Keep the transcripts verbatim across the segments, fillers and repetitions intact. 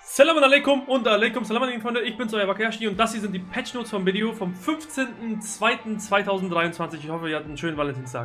Salam alaikum und alaikum salam alaikum Freunde, ich bin's, euer Wakayashi und das hier sind die Patch Notes vom Video vom fünfzehnten zweiten zweitausenddreiundzwanzig. Ich hoffe, ihr hattet einen schönen Valentinstag.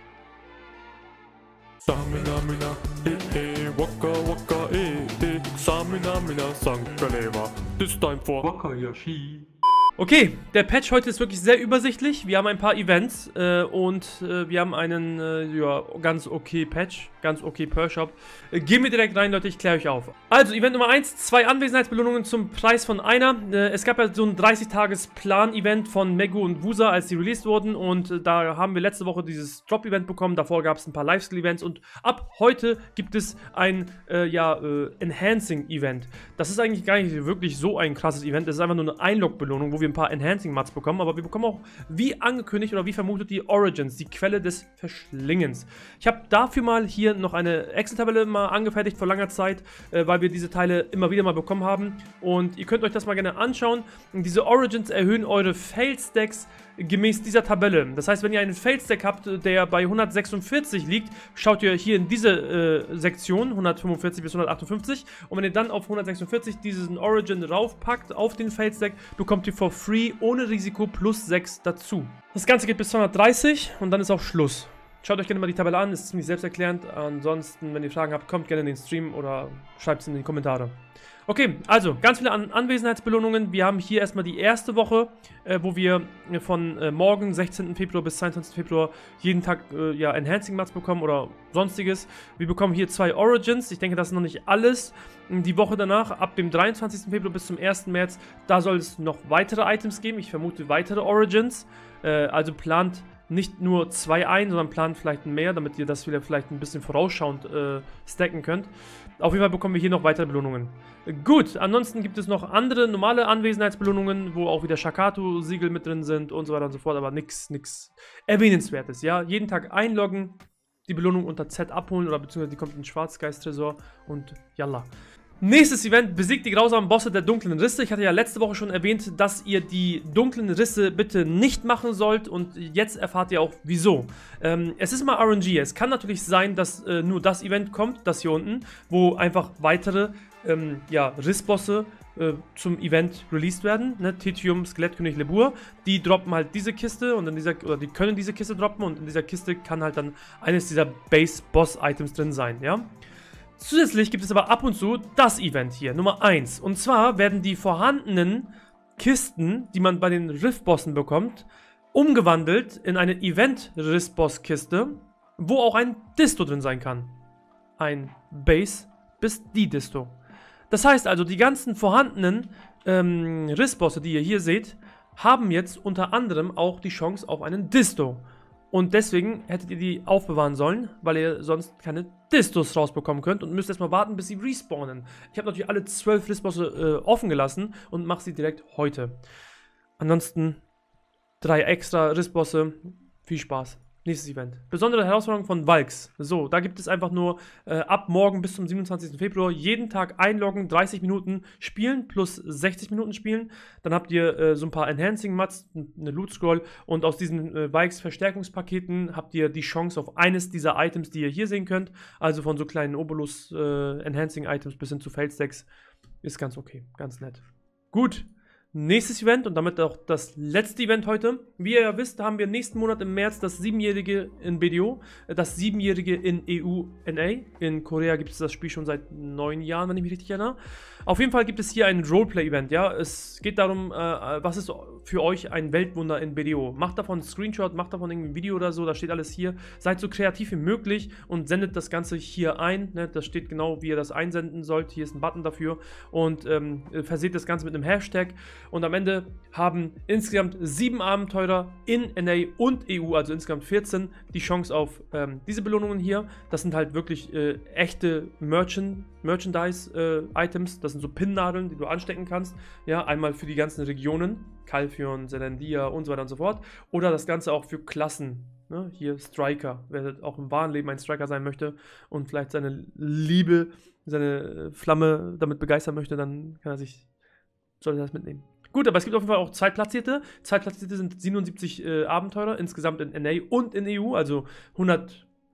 Samina mina, eh eh, waka waka, eh eh, Samina mina, Sankaleva, this time for Wakayashi. Okay, der Patch heute ist wirklich sehr übersichtlich. Wir haben ein paar Events äh, und äh, wir haben einen äh, ja, ganz okay Patch, ganz okay Pearl-Shop. Äh, gehen wir direkt rein, Leute, ich kläre euch auf. Also, Event Nummer eins, zwei Anwesenheitsbelohnungen zum Preis von einer. Äh, es gab ja so ein dreißig-Tages-Plan-Event von Megu und Wusa, als die released wurden. Und äh, da haben wir letzte Woche dieses Drop-Event bekommen. Davor gab es ein paar Lifeskill-Events. Und ab heute gibt es ein äh, ja, äh, Enhancing-Event. Das ist eigentlich gar nicht wirklich so ein krasses Event. Es ist einfach nur eine Einlog-Belohnung, wo wir ein paar Enhancing-Mats bekommen, aber wir bekommen auch, wie angekündigt oder wie vermutet, die Origins, die Quelle des Verschlingens. Ich habe dafür mal hier noch eine Excel-Tabelle mal angefertigt vor langer Zeit, äh, weil wir diese Teile immer wieder mal bekommen haben und ihr könnt euch das mal gerne anschauen. Und diese Origins erhöhen eure Fail-Stacks gemäß dieser Tabelle. Das heißt, wenn ihr einen Fail-Stack habt, der bei hundertsechsundvierzig liegt, schaut ihr hier in diese äh, Sektion, hundertfünfundvierzig bis hundertachtundfünfzig, und wenn ihr dann auf hundertsechsundvierzig diesen Origin raufpackt auf den Fail-Stack, bekommt ihr for free ohne Risiko plus sechs dazu. Das Ganze geht bis zweihundertdreißig und dann ist auch Schluss. Schaut euch gerne mal die Tabelle an, ist ziemlich selbsterklärend. Ansonsten, wenn ihr Fragen habt, kommt gerne in den Stream oder schreibt es in die Kommentare. Okay, also ganz viele An Anwesenheitsbelohnungen. Wir haben hier erstmal die erste Woche, äh, wo wir von äh, morgen, sechzehnten Februar bis zweiundzwanzigsten Februar jeden Tag äh, ja, Enhancing Mats bekommen oder sonstiges. Wir bekommen hier zwei Origins. Ich denke, das ist noch nicht alles. Die Woche danach, ab dem dreiundzwanzigsten Februar bis zum ersten März, da soll es noch weitere Items geben. Ich vermute weitere Origins. Äh, also plant nicht nur zwei ein, sondern plant vielleicht mehr, damit ihr das wieder vielleicht ein bisschen vorausschauend äh, stacken könnt. Auf jeden Fall bekommen wir hier noch weitere Belohnungen. Gut, ansonsten gibt es noch andere normale Anwesenheitsbelohnungen, wo auch wieder Shakatu-Siegel mit drin sind und so weiter und so fort, aber nichts, nichts Erwähnenswertes, ja. Jeden Tag einloggen, die Belohnung unter Z abholen oder beziehungsweise die kommt in den Schwarzgeist-Tresor und yalla. Nächstes Event, besiegt die grausamen Bosse der dunklen Risse. Ich hatte ja letzte Woche schon erwähnt, dass ihr die dunklen Risse bitte nicht machen sollt und jetzt erfahrt ihr auch wieso. Ähm, es ist mal R N G, es kann natürlich sein, dass äh, nur das Event kommt, das hier unten, wo einfach weitere ähm, ja, Rissbosse äh, zum Event released werden. Ne? Titium, Skelettkönig, Lebur, die droppen halt diese Kiste und in dieser, oder die können diese Kiste droppen und in dieser Kiste kann halt dann eines dieser Base-Boss-Items drin sein, ja. Zusätzlich gibt es aber ab und zu das Event hier, Nummer eins. Und zwar werden die vorhandenen Kisten, die man bei den Riff-Bossen bekommt, umgewandelt in eine Event-Riss-Boss-Kiste, wo auch ein Disto drin sein kann. Ein Base bis die Disto. Das heißt also, die ganzen vorhandenen ähm, Riss-Bosse, die ihr hier seht, haben jetzt unter anderem auch die Chance auf einen Disto. Und deswegen hättet ihr die aufbewahren sollen, weil ihr sonst keine Distos rausbekommen könnt und müsst erstmal warten, bis sie respawnen. Ich habe natürlich alle zwölf Rissbosse äh, offen gelassen und mache sie direkt heute. Ansonsten drei extra Rissbosse. Viel Spaß. Nächstes Event. Besondere Herausforderung von Valks. So, da gibt es einfach nur äh, ab morgen bis zum siebenundzwanzigsten Februar jeden Tag einloggen, dreißig Minuten spielen plus sechzig Minuten spielen. Dann habt ihr äh, so ein paar Enhancing-Mats, eine Loot-Scroll und aus diesen äh, Valks-Verstärkungspaketen habt ihr die Chance auf eines dieser Items, die ihr hier sehen könnt. Also von so kleinen Obolus-Enhancing-Items äh, bis hin zu Fail-Stacks. Ist ganz okay, ganz nett. Gut. Nächstes Event und damit auch das letzte Event heute. Wie ihr ja wisst, haben wir nächsten Monat im März das siebenjährige in B D O, das siebenjährige in E U N A. In Korea gibt es das Spiel schon seit neun Jahren, wenn ich mich richtig erinnere. Auf jeden Fall gibt es hier ein Roleplay-Event, ja. Es geht darum, äh, was ist für euch ein Weltwunder in B D O. Macht davon einen Screenshot, macht davon irgendwie ein Video oder so, da steht alles hier. Seid so kreativ wie möglich und sendet das Ganze hier ein. Ne? Das steht genau, wie ihr das einsenden sollt. Hier ist ein Button dafür und ähm, verseht das Ganze mit einem Hashtag. Und am Ende haben insgesamt sieben Abenteurer in N A und E U, also insgesamt vierzehn, die Chance auf ähm, diese Belohnungen hier. Das sind halt wirklich äh, echte Merchant, Merchandise-Items. Äh, das sind so Pinnadeln, die du anstecken kannst. Ja, einmal für die ganzen Regionen, Calphion, Zelandia und so weiter und so fort. Oder das Ganze auch für Klassen. Ne? Hier Striker, wer auch im wahren Leben ein Striker sein möchte und vielleicht seine Liebe, seine Flamme damit begeistern möchte, dann kann er sich, sollte er das mitnehmen. Gut, aber es gibt auf jeden Fall auch Zweitplatzierte. Zweitplatzierte sind siebenundsiebzig äh, Abenteurer, insgesamt in N A und in E U, also hundert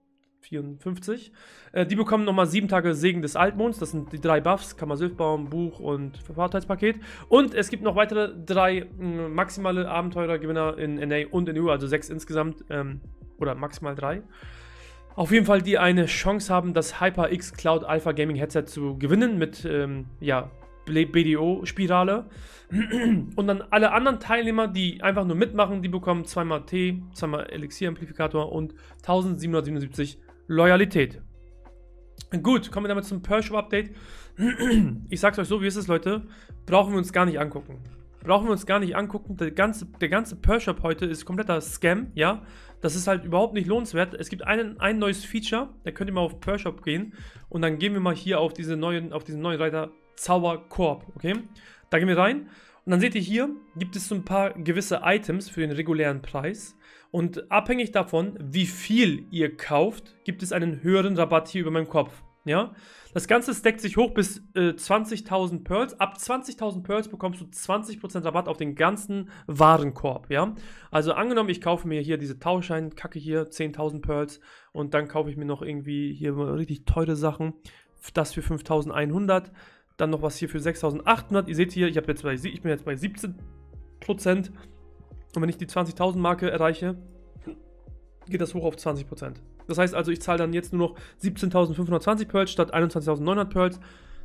vierundfünfzig. Äh, die bekommen nochmal sieben Tage Segen des Altmonds. Das sind die drei Buffs, Kammer-Sylphbaum, Buch und Verfahrtheitspaket. Und es gibt noch weitere drei mh, maximale Abenteurergewinner in N A und in E U, also sechs insgesamt. Ähm, oder maximal drei. Auf jeden Fall, die eine Chance haben, das HyperX Cloud Alpha Gaming Headset zu gewinnen mit, ähm, ja, B D O-Spirale. Und dann alle anderen Teilnehmer, die einfach nur mitmachen, die bekommen zweimal T, zweimal Elixier-Amplifikator und eintausendsiebenhundertsiebenundsiebzig Loyalität. Gut, kommen wir damit zum Pearl-Shop-Update. Ich sag's euch so, wie ist es, Leute? Brauchen wir uns gar nicht angucken. Brauchen wir uns gar nicht angucken. Der ganze, der ganze Pearl-Shop heute ist kompletter Scam, ja? Das ist halt überhaupt nicht lohnenswert. Es gibt einen, ein neues Feature, da könnt ihr mal auf Pearl-Shop gehen und dann gehen wir mal hier auf, diese neuen, auf diesen neuen Reiter Zauberkorb, okay? Da gehen wir rein und dann seht ihr hier, gibt es so ein paar gewisse Items für den regulären Preis und abhängig davon, wie viel ihr kauft, gibt es einen höheren Rabatt hier über meinem Kopf, ja? Das Ganze stackt sich hoch bis äh, zwanzigtausend Pearls. Ab zwanzigtausend Pearls bekommst du zwanzig Prozent Rabatt auf den ganzen Warenkorb, ja? Also angenommen, ich kaufe mir hier diese Tauschschein-Kacke hier, zehntausend Pearls und dann kaufe ich mir noch irgendwie hier richtig teure Sachen, das für fünftausendeinhundert. Dann noch was hier für sechstausendachthundert. Ihr seht hier, ich, hab jetzt bei, ich bin jetzt bei siebzehn Prozent. Und wenn ich die zwanzigtausend Marke erreiche, geht das hoch auf zwanzig Prozent. Das heißt also, ich zahle dann jetzt nur noch siebzehntausendfünfhundertzwanzig Pearls statt einundzwanzigtausendneunhundert Pearls.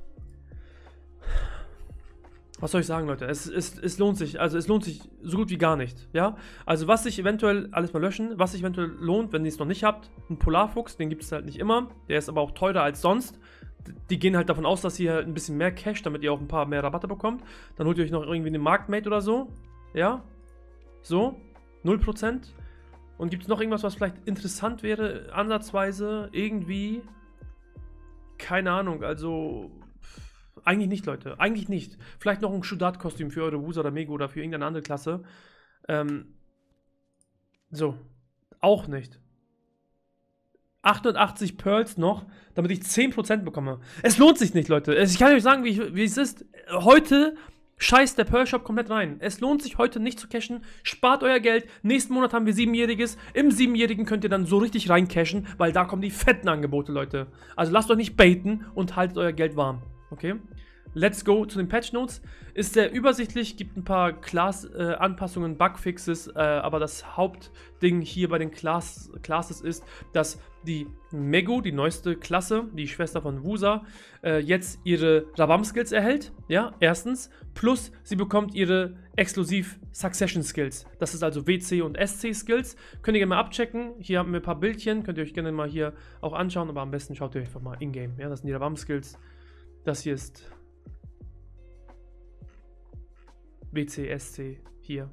Was soll ich sagen, Leute? Es, es, es lohnt sich. Also es lohnt sich so gut wie gar nicht. Ja? Also was sich eventuell, alles mal löschen, was sich eventuell lohnt, wenn ihr es noch nicht habt, ein Polarfuchs, den gibt es halt nicht immer. Der ist aber auch teurer als sonst. Die gehen halt davon aus, dass ihr halt ein bisschen mehr Cash, damit ihr auch ein paar mehr Rabatte bekommt. Dann holt ihr euch noch irgendwie eine Marktmate oder so. Ja? So. null Prozent. Und gibt es noch irgendwas, was vielleicht interessant wäre, ansatzweise, irgendwie? Keine Ahnung, also... Eigentlich nicht, Leute. Eigentlich nicht. Vielleicht noch ein Shudat-Kostüm für eure Wusa oder Mego oder für irgendeine andere Klasse. Ähm... So. Auch nicht. achtundachtzig Pearls noch, damit ich zehn Prozent bekomme. Es lohnt sich nicht, Leute. Ich kann euch sagen, wie, ich, wie es ist. Heute scheißt der Pearl Shop komplett rein. Es lohnt sich heute nicht zu cashen. Spart euer Geld. Nächsten Monat haben wir Siebenjähriges. Im Siebenjährigen könnt ihr dann so richtig rein cashen, weil da kommen die fetten Angebote, Leute. Also lasst euch nicht baiten und haltet euer Geld warm. Okay? Let's go zu den Patch Notes. Ist sehr übersichtlich, gibt ein paar Class-Anpassungen, äh, Bugfixes, äh, aber das Hauptding hier bei den Class Classes ist, dass die Mego, die neueste Klasse, die Schwester von Wusa, äh, jetzt ihre Rabam-Skills erhält. Ja, erstens. Plus, sie bekommt ihre exklusiv Succession-Skills. Das ist also W C und S C-Skills. Könnt ihr gerne mal abchecken. Hier haben wir ein paar Bildchen, könnt ihr euch gerne mal hier auch anschauen, aber am besten schaut ihr euch einfach mal in-game. Ja, das sind die Rabam-Skills. Das hier ist W C, S C, hier.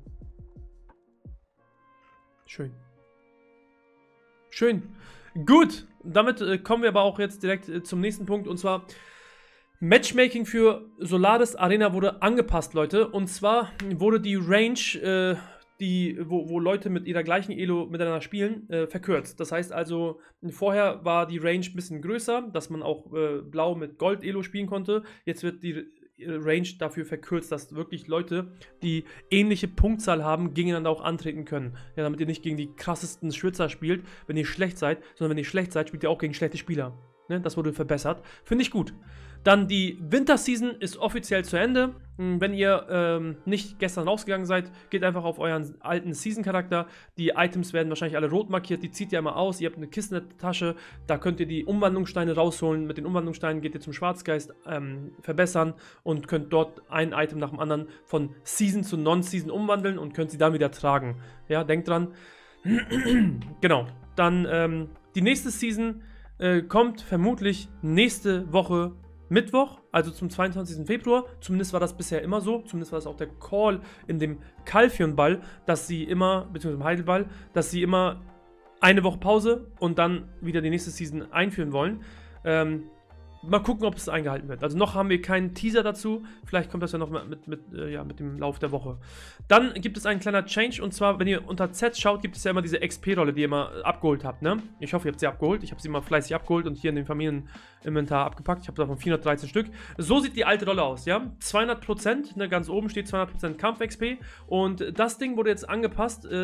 Schön. Schön. Gut, damit äh, kommen wir aber auch jetzt direkt äh, zum nächsten Punkt, und zwar Matchmaking für Solaris Arena wurde angepasst, Leute. Und zwar wurde die Range, äh, die, wo, wo Leute mit ihrer gleichen Elo miteinander spielen, äh, verkürzt. Das heißt also, vorher war die Range ein bisschen größer, dass man auch äh, blau mit Gold Elo spielen konnte. Jetzt wird die Range dafür verkürzt, dass wirklich Leute, die ähnliche Punktzahl haben, gegeneinander auch antreten können. Ja, damit ihr nicht gegen die krassesten Schwitzer spielt, wenn ihr schlecht seid, sondern wenn ihr schlecht seid, spielt ihr auch gegen schlechte Spieler. Ne? Das wurde verbessert. Finde ich gut. Dann die Winterseason ist offiziell zu Ende. Wenn ihr ähm, nicht gestern rausgegangen seid, geht einfach auf euren alten Season-Charakter. Die Items werden wahrscheinlich alle rot markiert. Die zieht ihr immer aus. Ihr habt eine Kiste in der Tasche. Da könnt ihr die Umwandlungssteine rausholen. Mit den Umwandlungssteinen geht ihr zum Schwarzgeist ähm, verbessern und könnt dort ein Item nach dem anderen von Season zu Non-Season umwandeln und könnt sie dann wieder tragen. Ja, denkt dran. Genau. Dann ähm, die nächste Season äh, kommt vermutlich nächste Woche Mittwoch, also zum zweiundzwanzigsten Februar, zumindest war das bisher immer so, zumindest war das auch der Call in dem Calphion-Ball, dass sie immer, beziehungsweise im Heidelball, dass sie immer eine Woche Pause und dann wieder die nächste Season einführen wollen. Ähm, mal gucken, ob es eingehalten wird. Also noch haben wir keinen Teaser dazu, vielleicht kommt das ja noch mit, mit, äh, ja, mit dem Lauf der Woche. Dann gibt es einen kleiner Change, und zwar, wenn ihr unter Z schaut, gibt es ja immer diese X P-Rolle, die ihr immer abgeholt habt, ne? Ich hoffe, ihr habt sie abgeholt. Ich habe sie mal fleißig abgeholt und hier in dem Familieninventar abgepackt. Ich habe davon vierhundertdreizehn Stück. So sieht die alte Rolle aus, ja? zweihundert Prozent, ne? Ganz oben steht zweihundert Prozent Kampf-X P, und das Ding wurde jetzt angepasst, äh,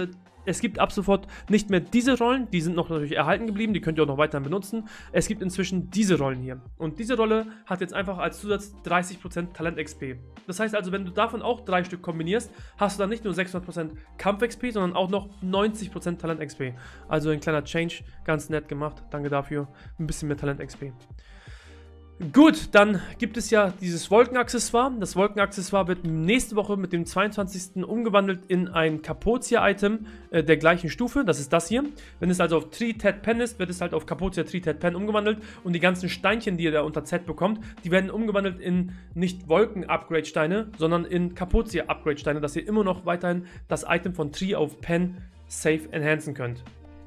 es gibt ab sofort nicht mehr diese Rollen, die sind noch natürlich erhalten geblieben, die könnt ihr auch noch weiterhin benutzen. Es gibt inzwischen diese Rollen hier. Und diese Rolle hat jetzt einfach als Zusatz dreißig Prozent Talent-X P. Das heißt also, wenn du davon auch drei Stück kombinierst, hast du dann nicht nur sechshundert Prozent Kampf-X P, sondern auch noch neunzig Prozent Talent-X P. Also ein kleiner Change, ganz nett gemacht, danke dafür, ein bisschen mehr Talent-X P. Gut, dann gibt es ja dieses Wolkenaccessoire. Das Wolkenaccessoire wird nächste Woche mit dem zweiundzwanzigsten umgewandelt in ein Kapotia-Item äh, der gleichen Stufe. Das ist das hier. Wenn es also auf Tree Ted Pen ist, wird es halt auf Kapotia Tree Ted Pen umgewandelt. Und die ganzen Steinchen, die ihr da unter Z bekommt, die werden umgewandelt in nicht Wolken-Upgrade-Steine, sondern in Kapotia-Upgrade-Steine, dass ihr immer noch weiterhin das Item von Tree auf Pen safe enhancen könnt.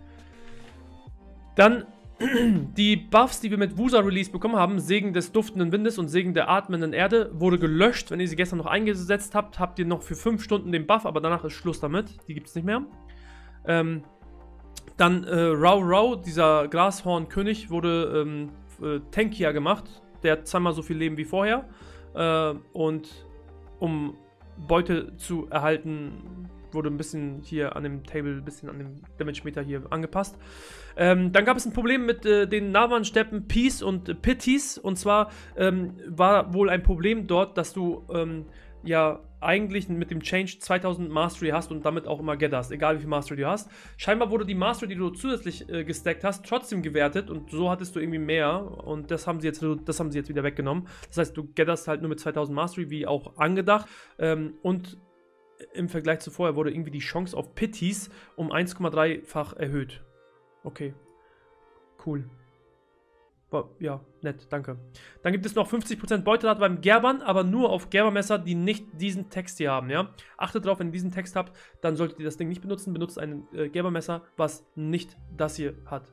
Dann die Buffs, die wir mit Wusa Release bekommen haben, Segen des duftenden Windes und Segen der atmenden Erde, wurde gelöscht. Wenn ihr sie gestern noch eingesetzt habt, habt ihr noch für fünf Stunden den Buff, aber danach ist Schluss damit. Die gibt es nicht mehr. Ähm, dann äh, Rau Rau, dieser Grashorn-König, wurde ähm, äh, tankier gemacht. Der hat zweimal so viel Leben wie vorher. Äh, und um Beute zu erhalten, wurde ein bisschen hier an dem Table, ein bisschen an dem Damage-Meter hier angepasst. Ähm, dann gab es ein Problem mit äh, den Navan-Steppen Peace und äh, Pitties. Und zwar ähm, war wohl ein Problem dort, dass du ähm, ja eigentlich mit dem Change zweitausend Mastery hast und damit auch immer Get hast, egal wie viel Mastery du hast. Scheinbar wurde die Mastery, die du zusätzlich äh, gestackt hast, trotzdem gewertet und so hattest du irgendwie mehr und das haben sie jetzt, das haben sie jetzt wieder weggenommen. Das heißt, du getterst halt nur mit zweitausend Mastery, wie auch angedacht. Ähm, und im Vergleich zu vorher wurde irgendwie die Chance auf Pitties um eins Komma drei-fach erhöht. Okay. Cool. War, ja, nett, danke. Dann gibt es noch fünfzig Prozent Beuterate beim Gerbern, aber nur auf Gerbermesser, die nicht diesen Text hier haben, ja. Achtet drauf, wenn ihr diesen Text habt, dann solltet ihr das Ding nicht benutzen. Benutzt ein äh, Gerbermesser, was nicht das hier hat.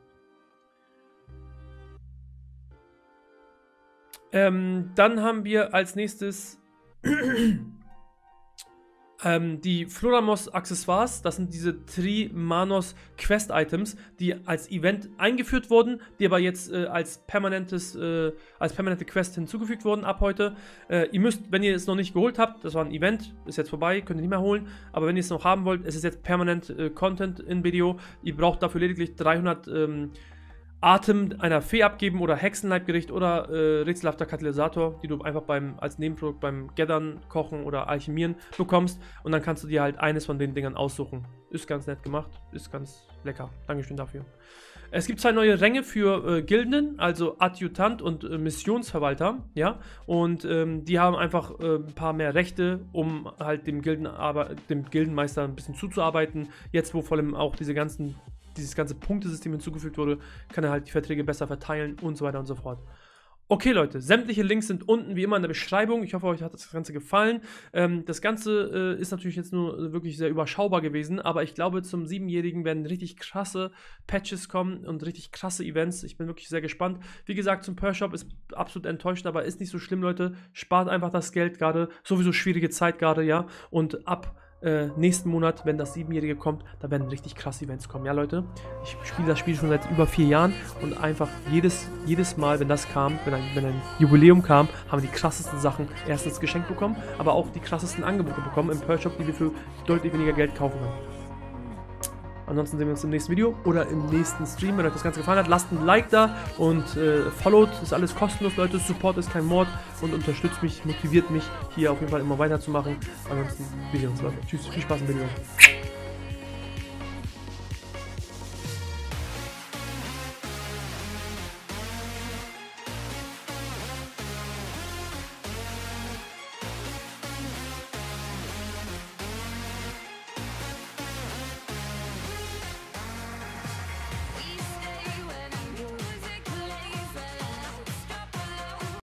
Ähm, dann haben wir als nächstes Ähm, die Floramos Accessoires, das sind diese Tri-Manos Quest-Items, die als Event eingeführt wurden, die aber jetzt äh, als permanentes, äh, als permanente Quest hinzugefügt wurden ab heute. Äh, ihr müsst, wenn ihr es noch nicht geholt habt, das war ein Event, ist jetzt vorbei, könnt ihr nicht mehr holen, aber wenn ihr es noch haben wollt, es ist jetzt permanent äh, Content in Video. Ihr braucht dafür lediglich dreihundert ähm, Atem einer Fee abgeben oder Hexenleibgericht oder äh, rätselhafter Katalysator, die du einfach beim, als Nebenprodukt beim Gathern, Kochen oder Alchemieren bekommst und dann kannst du dir halt eines von den Dingern aussuchen. Ist ganz nett gemacht, ist ganz lecker. Dankeschön dafür. Es gibt zwei neue Ränge für äh, Gilden, also Adjutant und äh, Missionsverwalter, ja, und ähm, die haben einfach äh, ein paar mehr Rechte, um halt dem, Gilden, aber, dem Gildenmeister ein bisschen zuzuarbeiten. Jetzt, wo vor allem auch diese ganzen dieses ganze Punktesystem hinzugefügt wurde, kann er halt die Verträge besser verteilen und so weiter und so fort. Okay, Leute, sämtliche Links sind unten wie immer in der Beschreibung. Ich hoffe, euch hat das Ganze gefallen. Ähm, das Ganze äh, ist natürlich jetzt nur wirklich sehr überschaubar gewesen, aber ich glaube, zum Siebenjährigen werden richtig krasse Patches kommen und richtig krasse Events. Ich bin wirklich sehr gespannt. Wie gesagt, zum Pearl Shop ist absolut enttäuscht, aber ist nicht so schlimm, Leute. Spart einfach das Geld gerade. Sowieso schwierige Zeit gerade, ja. Und ab Äh, nächsten Monat, wenn das Siebenjährige kommt, da werden richtig krasse Events kommen. Ja, Leute, ich spiele das Spiel schon seit über vier Jahren und einfach jedes, jedes Mal, wenn das kam, wenn ein, wenn ein Jubiläum kam, haben wir die krassesten Sachen erstens geschenkt bekommen, aber auch die krassesten Angebote bekommen im Pearl Shop, die wir für deutlich weniger Geld kaufen können. Ansonsten sehen wir uns im nächsten Video oder im nächsten Stream. Wenn euch das Ganze gefallen hat, lasst ein Like da und äh, followt. Das ist alles kostenlos, Leute. Support ist kein Mord und unterstützt mich, motiviert mich, hier auf jeden Fall immer weiterzumachen. Ansonsten, wir sehen uns, Leute. Tschüss, viel Spaß im Video.